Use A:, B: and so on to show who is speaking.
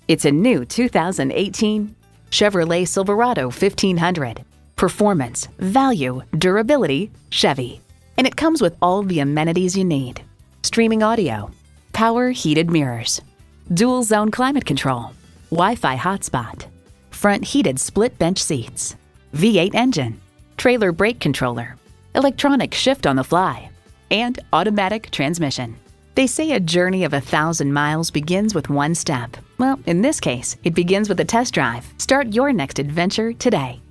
A: It's a new 2018 Chevrolet Silverado 1500. Performance, value, durability, Chevy. And it comes with all the amenities you need. Streaming audio, power heated mirrors, dual zone climate control, Wi-Fi hotspot, front heated split bench seats, V8 engine, trailer brake controller, electronic shift on the fly, and automatic transmission. They say a journey of 1,000 miles begins with one step. Well, in this case, it begins with a test drive. Start your next adventure today.